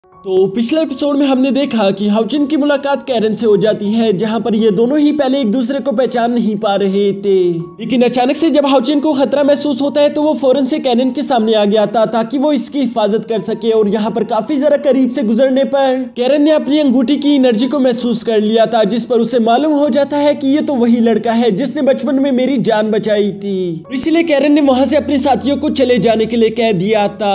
तो पिछले एपिसोड में हमने देखा कि हाउचिन की मुलाकात कैरन से हो जाती है, जहां पर ये दोनों ही पहले एक दूसरे को पहचान नहीं पा रहे थे। लेकिन अचानक से जब हाउचिन को खतरा महसूस होता है तो वो फौरन से कैरन के सामने आ गया था ताकि वो इसकी हिफाजत कर सके। और यहाँ पर काफी जरा करीब से गुजरने पर कैरन ने अपनी अंगूठी की एनर्जी को महसूस कर लिया था, जिस पर उसे मालूम हो जाता है कि ये तो वही लड़का है जिसने बचपन में मेरी जान बचाई थी। इसीलिए कैरन ने वहां से अपने साथियों को चले जाने के लिए कह दिया था।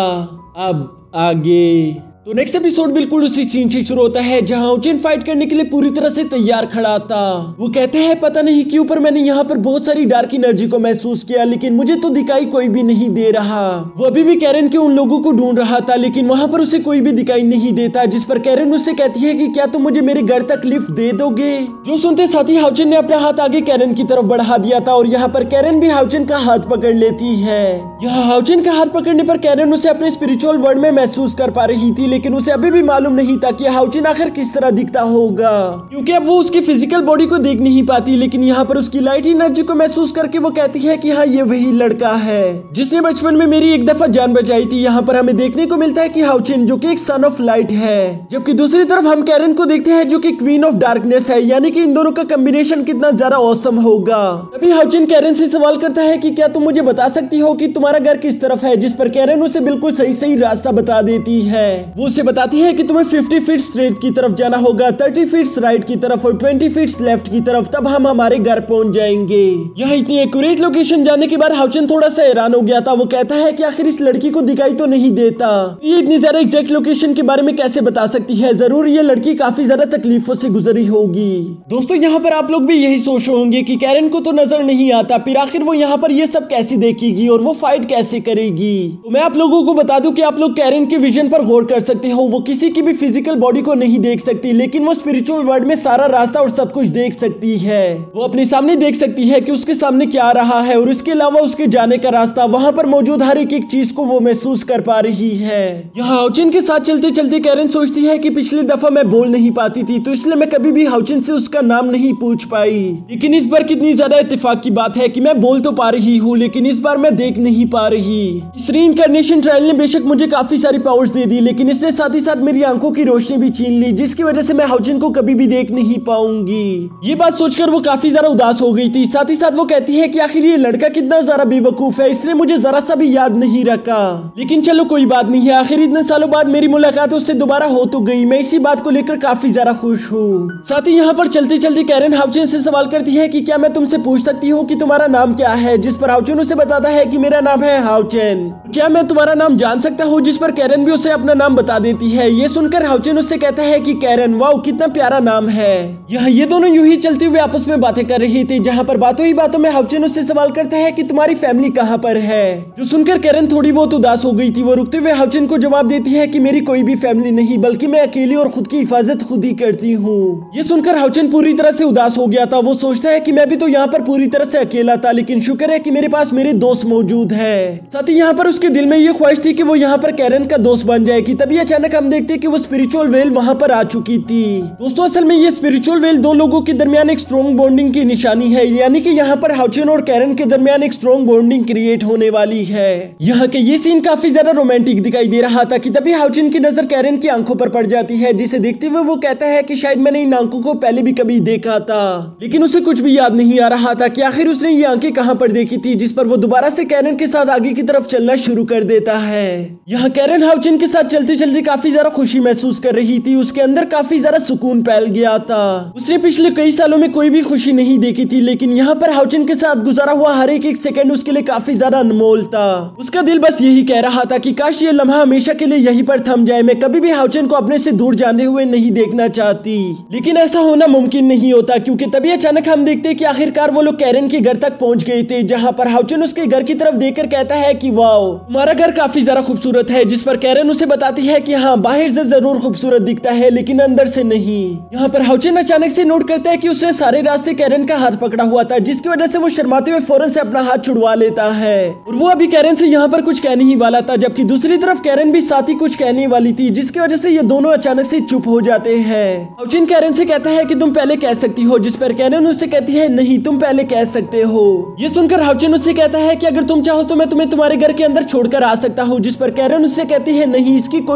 अब आगे तो नेक्स्ट एपिसोड बिल्कुल उसी सीन से शुरू होता है जहां हाउचिन फाइट करने के लिए पूरी तरह से तैयार खड़ा था। वो कहते हैं पता नहीं क्यों पर मैंने यहाँ पर बहुत सारी डार्क एनर्जी को महसूस किया, लेकिन मुझे तो दिखाई कोई भी नहीं दे रहा। वो अभी भी कैरन के उन लोगों को ढूंढ रहा था, लेकिन वहां पर उसे कोई भी दिखाई नहीं देता, जिस पर कैरन उससे कहती है कि क्या तुम मुझे मेरे घर तक लिफ्ट दे दोगे। जो सुनते साथ ही हाउचिन ने अपना हाथ आगे कैरन की तरफ बढ़ा दिया था और यहाँ पर कैरन भी हाउचिन का हाथ पकड़ लेती है। यहाँ हाउचिन का हाथ पकड़ने पर कैरन उसे अपने स्पिरिचुअल वर्ल्ड में महसूस कर पा रही थी, लेकिन उसे अभी भी मालूम नहीं था कि हाउचिन आखिर किस तरह दिखता होगा, क्योंकि अब वो उसकी फिजिकल बॉडी को देख नहीं पाती। लेकिन यहाँ पर उसकी लाइट एनर्जी को महसूस करके वो कहती है कि हाँ ये वही लड़का है जिसने बचपन में मेरी एक दफा जान बचाई थी। यहाँ पर हमें देखने को मिलता है कि हाउचिन जो कि एक सन ऑफ लाइट है, जबकि दूसरी तरफ हम कैरन को देखते हैं जो कि क्वीन ऑफ डार्कनेस है, यानी कि इन दोनों का कॉम्बिनेशन कितना ज्यादा ऑसम होगा। तभी हाउचिन कैरन से सवाल करता है कि क्या तुम मुझे बता सकती हो कि तुम्हारा घर किस तरफ है, जिस पर कैरन उसे बिल्कुल सही रास्ता बता देती है। वो उसे बताती है कि तुम्हें 50 फीट स्ट्रेट की तरफ जाना होगा, 30 फीट राइट की तरफ और 20 फीट लेफ्ट की तरफ, तब हम हमारे घर पहुंच जाएंगे। यह इतनी एक्यूरेट लोकेशन जाने के बाद हाउचिन थोड़ा सा हैरान हो गया था। वो कहता है कि आखिर इस लड़की को दिखाई तो नहीं देता, ये इतनी ज्यादा एग्जैक्ट लोकेशन के बारे में कैसे बता सकती है। जरूर ये लड़की काफी ज्यादा तकलीफों से गुजरी होगी। दोस्तों यहाँ पर आप लोग भी यही सोच रहे होंगे कि कैरन को तो नजर नहीं आता, फिर आखिर वो यहाँ पर ये सब कैसे देखेगी और वो फाइट कैसे करेगी। तो मैं आप लोगों को बता दूं कि आप लोग कैरन के विजन पर गौर कर सकते हो। वो किसी की भी फिजिकल बॉडी को नहीं देख सकती, लेकिन वो स्पिरिचुअल वर्ल्ड में सारा रास्ता और सब कुछ देख सकती है। वो अपने सामने देख सकती है कि उसके सामने क्या आ रहा है, और उसके अलावा उसके जाने का रास्ता, वहां पर मौजूद हर एक चीज को वो महसूस कर पा रही है। यहाँ हाउचिन के साथ चलते चलते कैरन सोचती है कि पिछली दफा मैं बोल नहीं पाती थी, तो इसलिए मैं कभी भी हाउचिन से उसका नाम नहीं पूछ पाई। लेकिन इस बार कितनी ज्यादा इत्तेफाक की बात है कि मैं बोल तो पा रही हूँ, लेकिन इस बार मैं देख नहीं पा रही। इस रीइंकार्नेशन ट्रायल ने बेशक मुझे काफी सारी पावर्स दे दी, लेकिन इसने साथ ही साथ मेरी आंखों की रोशनी भी छीन ली, जिसकी वजह से मैं हाउचिन को कभी भी देख नहीं पाऊंगी। ये बात सोचकर वो काफी ज्यादा उदास हो गई थी। साथ ही साथ वो कहती है कि आखिर ये लड़का कितना ज्यादा बेवकूफ है, इसने मुझे जरा सा भी याद नहीं रखा। लेकिन चलो कोई बात नहीं है, आखिर इतने सालों बाद मेरी मुलाकात उससे दोबारा हो तो गई। मैं इसी बात को लेकर काफी ज्यादा खुश हूँ। साथ ही यहाँ पर चलते चलते कैरन हाउचिन से सवाल करती है कि क्या मैं तुमसे पूछ सकती हूँ कि तुम्हारा नाम क्या है, जिस पर हाउचिन उसे बताता है कि मेरा नाम है हाउचिन, क्या मैं तुम्हारा नाम जान सकता हूँ, जिस पर कैरन भी उसे अपना नाम बता देती है। ये सुनकर हाउचिन उससे कहता है कि कैरन वाओ कितना प्यारा नाम है। ये दोनों यूं ही चलते हुए आपस में बातें कर रही थी, जहां पर बातों ही बातों में हाउचिन उससे सवाल करता है कि तुम्हारी फैमिली कहां पर है। जो सुनकर कैरन थोड़ी बहुत उदास हो गई थी। वो रुकते हुए हाउचिन को जवाब देती है कि मेरी कोई भी फैमिली नहीं, बल्कि मैं अकेली और खुद की हिफाजत खुद ही करती हूँ। ये सुनकर हाउचिन पूरी तरह से उदास हो गया था। वो सोचता है कि मैं भी तो यहाँ पर पूरी तरह से अकेला था, लेकिन शुक्र है कि मेरे पास मेरे दोस्त मौजूद है। साथ ही यहाँ पर उसके दिल में ये ख्वाहिश थी कि वो यहाँ पर कैरन का दोस्त बन जाए कि तभी अचानक हम देखते कि वो स्पिरिचुअल वेल वहां पर आ चुकी थी। दोस्तों असल में ये स्पिरिचुअल वेल दो लोगों के दरमियान एक स्ट्रॉन्ग बॉन्डिंग की निशानी है, यानी कि यहाँ पर हाउचिन और कैरन के दरमियान एक स्ट्रॉन्ग बॉन्डिंग क्रिएट होने वाली है। यहाँ के ये सीन काफी ज्यादा रोमांटिक दिखाई दे रहा था कि तभी हाउचिन की नजर कैरन की आंखों पर पड़ जाती है, जिसे देखते हुए वो कहता है कि शायद मैंने इन आंखों को पहले भी कभी देखा था। लेकिन उसे कुछ भी याद नहीं आ रहा था कि आखिर उसने ये आंखें कहाँ पर देखी थी, जिस पर वो दोबारा से कैरन के साथ आगे की तरफ चलना शुरू कर देता है। यहाँ कैरन हाउचिन के साथ चलते चलते काफी ज्यादा खुशी महसूस कर रही थी। उसके अंदर काफी ज्यादा सुकून फैल गया था। उसने पिछले कई सालों में कोई भी खुशी नहीं देखी थी, लेकिन यहाँ पर हाउचिन के साथ गुजारा हुआ हर एक सेकंड उसके लिए काफी ज्यादा अनमोल था। उसका दिल बस यही कह रहा था कि काश ये लम्हा हमेशा के लिए यहीं पर थम जाए। मैं कभी भी हाउचिन को अपने से दूर जाने हुए नहीं देखना चाहती, लेकिन ऐसा होना मुमकिन नहीं होता, क्योंकि तभी अचानक हम देखते कि आखिरकार वो लोग कैरन के घर तक पहुंच गए थे, जहाँ पर हाउचिन उसके घर की तरफ देखकर कहता है कि वाओ तुम्हारा घर काफी ज्यादा खूबसूरत है, जिस पर कैरन उसे बताती है कि हाँ बाहर से जरूर खूबसूरत दिखता है, लेकिन अंदर से नहीं। यहाँ पर हाउचिन अचानक से नोट करता है कि उसने सारे रास्ते कैरन का हाथ पकड़ा हुआ था, जिसकी वजह से वो शर्माते हुए फौरन से अपना हाथ छुड़वा लेता है। और वो अभी कैरन से यहाँ पर कुछ कहने ही वाला था, जबकि दूसरी तरफ कैरन भी साथ ही कुछ कहने वाली थी, जिसकी वजह से ये दोनों अचानक से चुप हो जाते हैं। हाउचिन कैरन से कहता है कि तुम पहले कह सकती हो, जिस पर कैरन उससे कहती है नहीं तुम पहले कह सकते हो। ये सुनकर हाउचिन उससे कहता है कि अगर तुम चाहो तो मैं तुम्हें तुम्हारे घर के अंदर छोड़कर आ सकता हूँ, जिस पर कैरन उससे कहती है नहीं इसकी कोई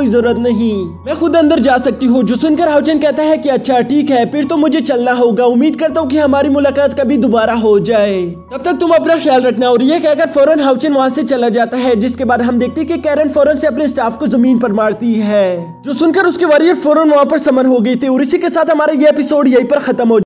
जरूरत नहीं, मैं खुद अंदर जा सकती हूँ। जो सुनकर हाउचन कहता है कि अच्छा ठीक है, फिर तो मुझे चलना होगा। उम्मीद करता हूँ कि हमारी मुलाकात कभी दोबारा हो जाए, तब तक तुम अपना ख्याल रखना। और ये कहकर फौरन हाउचन वहाँ से चला जाता है, जिसके बाद हम देखते हैं कि कैरन फौरन से अपने स्टाफ को जमीन पर मारती है, जो सुनकर उसके वॉरियर फौरन वहाँ पर समन हो गई थी। और इसी के साथ हमारा ये एपिसोड यहीं पर खत्म हो